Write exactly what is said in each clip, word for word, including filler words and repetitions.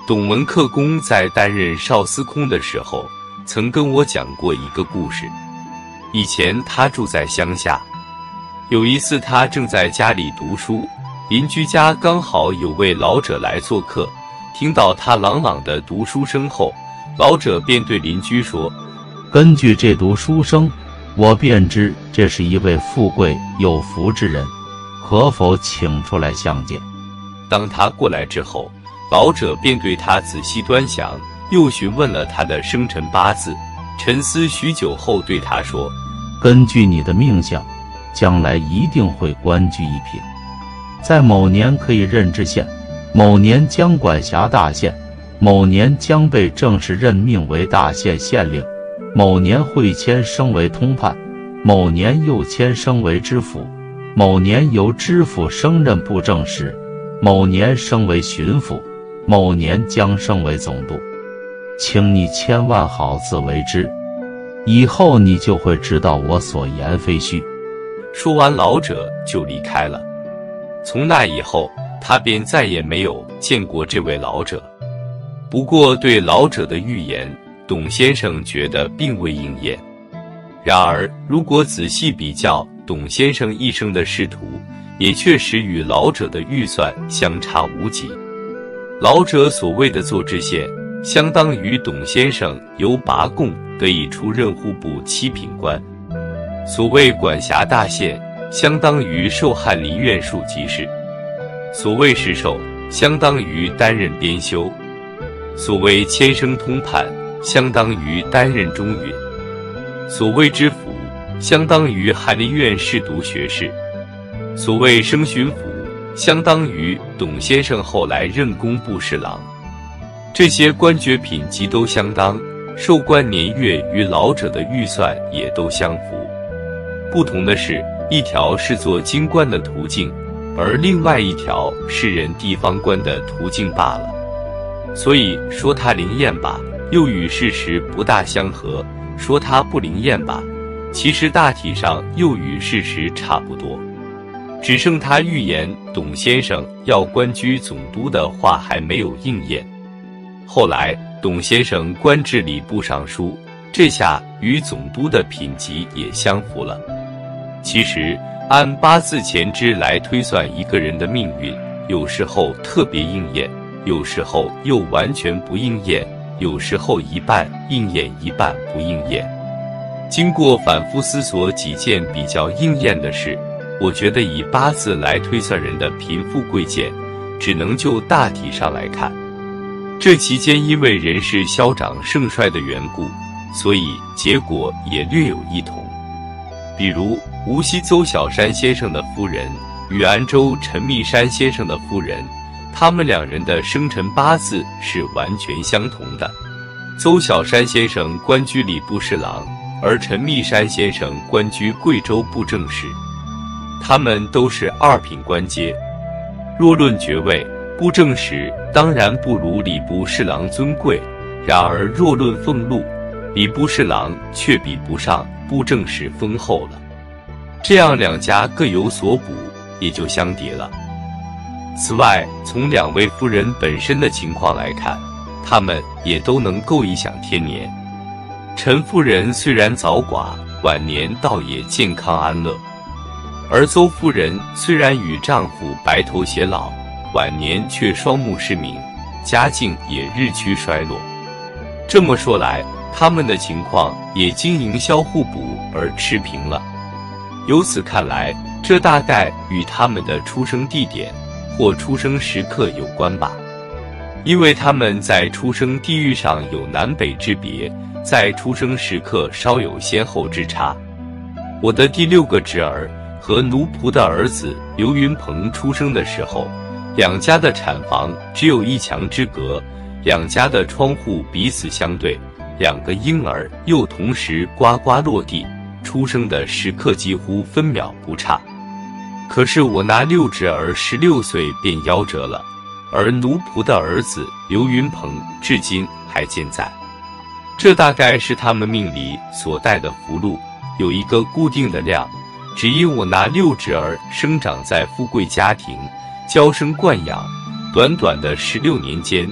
董文克公在担任少司空的时候，曾跟我讲过一个故事。以前他住在乡下，有一次他正在家里读书，邻居家刚好有位老者来做客，听到他朗朗的读书声后，老者便对邻居说：“ 根据这读书声，我便知这是一位富贵有福之人，可否请出来相见？” 当他过来之后，老者便对他仔细端详，又询问了他的生辰八字，沉思许久后对他说：“ 根据你的命相，将来一定会官居一品，在某年可以任知县，某年将管辖大县，某年将被正式任命为大县县令，某年会迁升为通判，某年又迁升为知府，某年由知府升任布政使，某年升为巡抚，某年将升为总督，请你千万好自为之，以后你就会知道我所言非虚。” 说完，老者就离开了。从那以后，他便再也没有见过这位老者。不过，对老者的预言，董先生觉得并未应验。然而，如果仔细比较董先生一生的仕途，也确实与老者的预算相差无几。老者所谓的做知县，相当于董先生由拔贡得以出任户部七品官；所谓管辖大县，相当于授翰林院庶吉士；所谓石授，相当于担任编修；所谓迁升通判，相当于担任中允；所谓知府，相当于翰林院侍读学士；所谓升巡抚，相当于董先生后来任工部侍郎。这些官爵品级都相当，授官年月与老者的预算也都相符。不同的是，一条是做京官的途径，而另外一条是任地方官的途径罢了。所以说它灵验吧，又与事实不大相合；说它不灵验吧，其实大体上又与事实差不多。只剩他预言董先生要官居总督的话还没有应验。后来董先生官至礼部尚书，这下与总督的品级也相符了。其实按八字前支来推算一个人的命运，有时候特别应验，有时候又完全不应验，有时候一半应验一半不应验。经过反复思索几件比较应验的事，我觉得以八字来推算人的贫富贵贱，只能就大体上来看。这期间因为人事消长盛衰的缘故，所以结果也略有异同。比如无锡邹小山先生的夫人与安州陈密山先生的夫人，他们两人的生辰八字是完全相同的。邹小山先生官居礼部侍郎，而陈密山先生官居贵州布政使。他们都是二品官阶。若论爵位，布政使当然不如礼部侍郎尊贵，然而若论俸禄，礼部侍郎却比不上布政使丰厚了。这样两家各有所补，也就相叠了。此外，从两位夫人本身的情况来看，她们也都能够颐享天年。陈夫人虽然早寡，晚年倒也健康安乐；而邹夫人虽然与丈夫白头偕老，晚年却双目失明，家境也日趋衰落。这么说来，他们的情况也经营销互补而持平了。由此看来，这大概与他们的出生地点或出生时刻有关吧。因为他们在出生地域上有南北之别，在出生时刻稍有先后之差。我的第六个侄儿和奴仆的儿子刘云鹏出生的时候，两家的产房只有一墙之隔，两家的窗户彼此相对，两个婴儿又同时呱呱落地，出生的时刻几乎分秒不差。可是我那六侄儿十六岁便夭折了，而奴仆的儿子刘云鹏至今还健在。这大概是他们命里所带的福禄，有一个固定的量。只因我那六侄儿生长在富贵家庭，娇生惯养，短短的十六年间，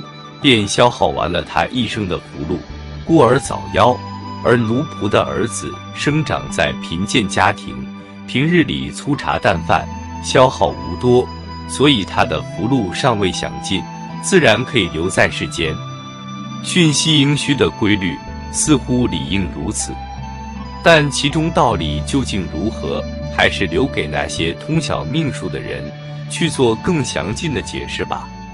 便消耗完了他一生的福禄，故而早夭。而奴仆的儿子生长在贫贱家庭，平日里粗茶淡饭，消耗无多，所以他的福禄尚未享尽，自然可以留在世间。巽西盈虚的规律似乎理应如此，但其中道理究竟如何，还是留给那些通晓命数的人去做更详尽的解释吧。